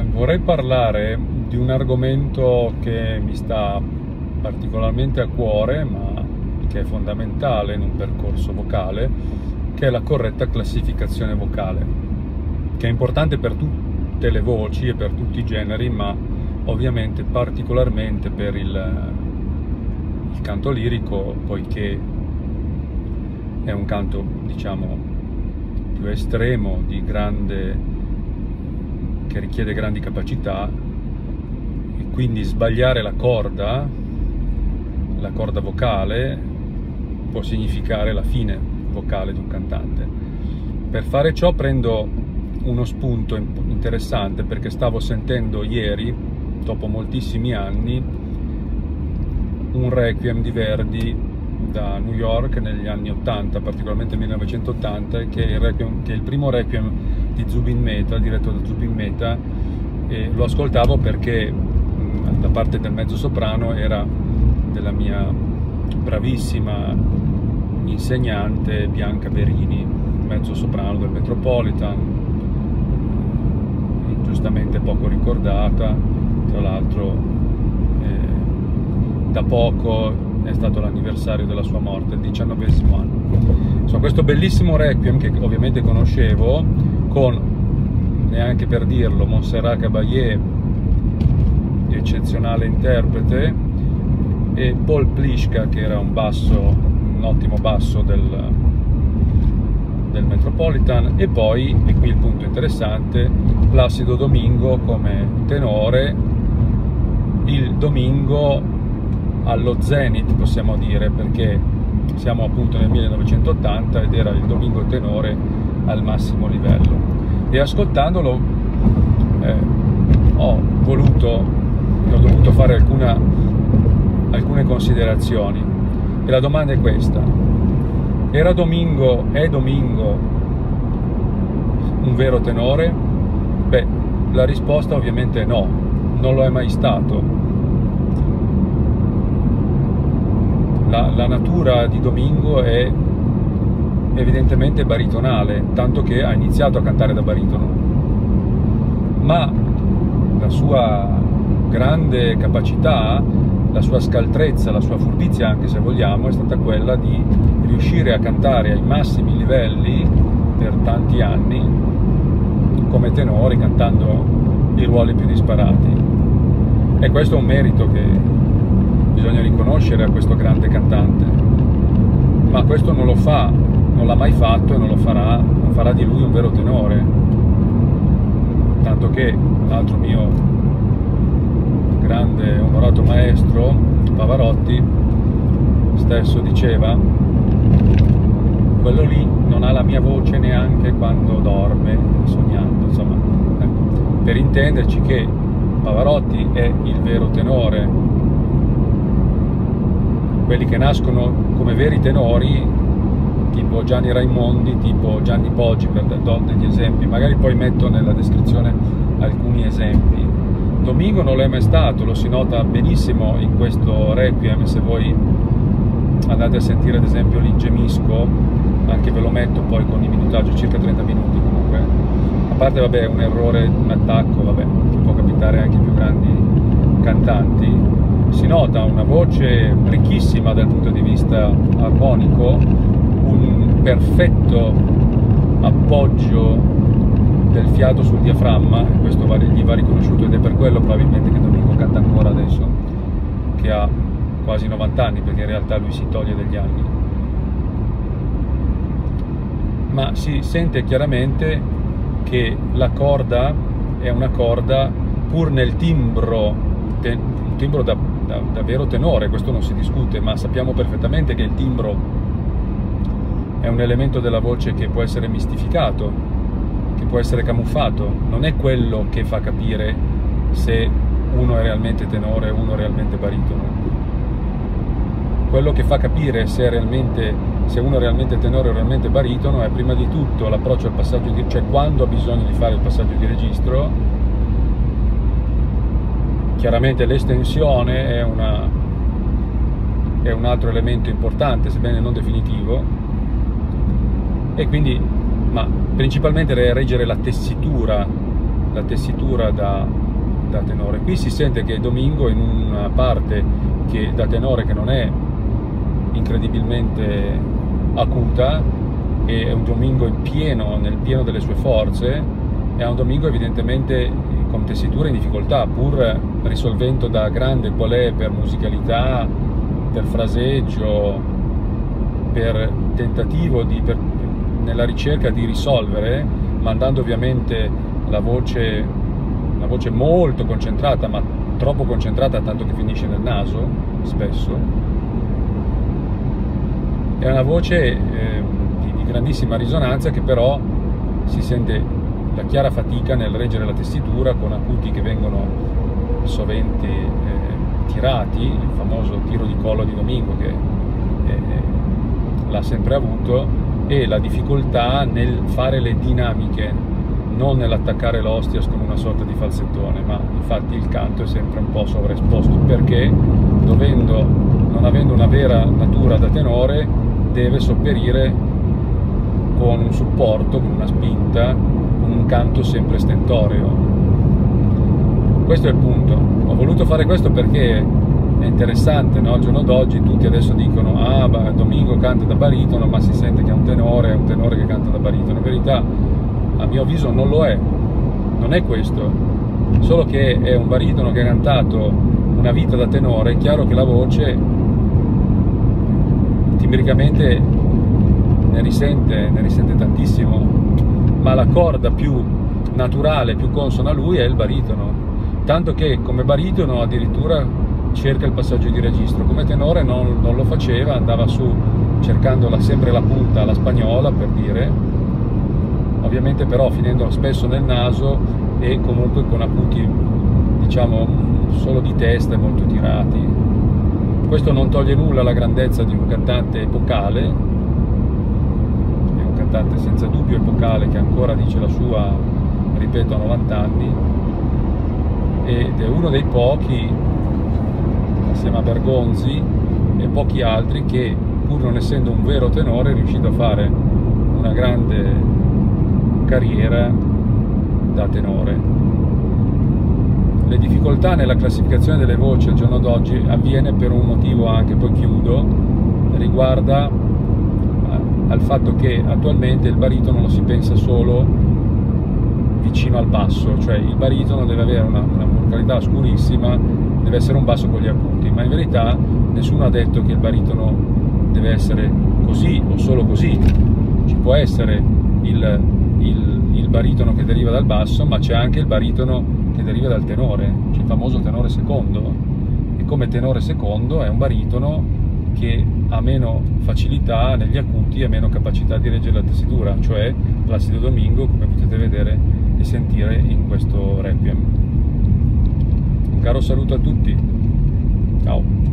Vorrei parlare di un argomento che mi sta particolarmente a cuore, ma che è fondamentale in un percorso vocale, che è la corretta classificazione vocale, che è importante per tutte le voci e per tutti i generi, ma ovviamente particolarmente per il canto lirico, poiché è un canto, diciamo, più estremo, che richiede grandi capacità, e quindi sbagliare la corda vocale può significare la fine vocale di un cantante. Per fare ciò prendo uno spunto interessante, perché stavo sentendo ieri, dopo moltissimi anni, un requiem di Verdi da New York negli anni 80, particolarmente 1980, che è il primo requiem di Zubin Mehta, diretto da Zubin Mehta, e lo ascoltavo perché da parte del mezzosoprano era della mia bravissima insegnante Bianca Berini, mezzosoprano del Metropolitan, giustamente poco ricordata, tra l'altro da poco è stato l'anniversario della sua morte, il 19° anno. Insomma, questo bellissimo requiem, che ovviamente conoscevo, con, neanche per dirlo, Montserrat Caballé, eccezionale interprete, e Paul Pliska, che era un ottimo basso del Metropolitan, e poi, e qui il punto interessante, Plácido Domingo come tenore, il Domingo allo zenith, possiamo dire, perché siamo appunto nel 1980 ed era il Domingo tenore al massimo livello. E ascoltandolo ho dovuto fare alcune considerazioni, e la domanda è questa: è Domingo un vero tenore? Beh, la risposta ovviamente è no, non lo è mai stato. La natura di Domingo è evidentemente baritonale, tanto che ha iniziato a cantare da baritono, ma la sua grande capacità, la sua scaltrezza, la sua furbizia, anche se vogliamo, è stata quella di riuscire a cantare ai massimi livelli per tanti anni come tenore, cantando i ruoli più disparati. E questo è un merito che bisogna riconoscere a questo grande cantante, ma questo non l'ha mai fatto e non farà di lui un vero tenore, tanto che l'altro mio grande onorato maestro, Pavarotti, stesso diceva: quello lì non ha la mia voce neanche quando dorme sognando. Insomma, per intenderci che Pavarotti è il vero tenore. Quelli che nascono come veri tenori, tipo Gianni Raimondi, tipo Gianni Poggi, per dare degli esempi, magari poi metto nella descrizione alcuni esempi. Domingo non lo è mai stato, lo si nota benissimo in questo requiem. Se voi andate a sentire ad esempio l'Ingemisco, anche ve lo metto poi con i minutaggi, circa 30 minuti comunque, a parte vabbè un errore, un attacco, vabbè, che può capitare anche ai più grandi cantanti, si nota una voce ricchissima dal punto di vista armonico, un perfetto appoggio del fiato sul diaframma, e questo gli va riconosciuto, ed è per quello probabilmente che Domingo canta ancora adesso, che ha quasi 90 anni, perché in realtà lui si toglie degli anni. Ma si sente chiaramente che la corda è una corda, pur nel timbro, un timbro da vero tenore, questo non si discute, ma sappiamo perfettamente che il timbro è un elemento della voce che può essere mistificato, che può essere camuffato, non è quello che fa capire se uno è realmente tenore o uno è realmente baritono. Quello che fa capire se uno è realmente tenore o realmente baritono è prima di tutto l'approccio al passaggio cioè quando ha bisogno di fare il passaggio di registro. Chiaramente l'estensione è un altro elemento importante, sebbene non definitivo, e quindi, ma principalmente reggere la tessitura la tessitura da tenore. Qui si sente che Domingo in una parte da tenore che non è incredibilmente acuta, e è un Domingo nel pieno delle sue forze, è un Domingo evidentemente con tessitura in difficoltà, pur risolvendo da grande qual è per musicalità, per fraseggio, per tentativo nella ricerca di risolvere, mandando ovviamente la voce molto concentrata, ma troppo concentrata tanto che finisce nel naso spesso. È una voce di grandissima risonanza, che però si sente la chiara fatica nel reggere la tessitura, con acuti che vengono sovente tirati, il famoso tiro di collo di Domingo che l'ha sempre avuto, e la difficoltà nel fare le dinamiche, non nell'attaccare l'hostias con una sorta di falsettone, ma infatti il canto è sempre un po' sovraesposto, perché non avendo una vera natura da tenore, deve sopperire con un supporto, con una spinta, con un canto sempre stentoreo. Questo è il punto. Ho voluto fare questo perché è interessante, no? Al giorno d'oggi tutti adesso dicono Domingo canta da baritono, ma si sente che è un tenore che canta da baritono. In verità, a mio avviso, non lo è, non è questo, solo che è un baritono che ha cantato una vita da tenore. È chiaro che la voce timbricamente ne risente tantissimo, ma la corda più naturale, più consona a lui è il baritono, tanto che come baritono addirittura cerca il passaggio di registro, come tenore non lo faceva, andava su cercando sempre la punta alla spagnola, per dire, ovviamente però finendo spesso nel naso e comunque con acuti, diciamo, solo di testa e molto tirati. Questo non toglie nulla alla grandezza di un cantante epocale, è un cantante senza dubbio epocale che ancora dice la sua, ripeto, a 90 anni, ed è uno dei pochi, assieme a Bergonzi e pochi altri, che pur non essendo un vero tenore è riuscito a fare una grande carriera da tenore. Le difficoltà nella classificazione delle voci al giorno d'oggi avviene per un motivo anche, poi chiudo, riguarda al fatto che attualmente il baritono lo si pensa solo vicino al basso, cioè il baritono deve avere una vocalità scurissima, deve essere un basso con gli acuti, ma in verità nessuno ha detto che il baritono deve essere così o solo così. Ci può essere il baritono che deriva dal basso, ma c'è anche il baritono che deriva dal tenore, c'è il famoso tenore secondo, e come tenore secondo è un baritono che ha meno facilità negli acuti e meno capacità di reggere la tessitura, cioè Placido Domingo, come potete vedere e sentire in questo Requiem. Un caro saluto a tutti, ciao!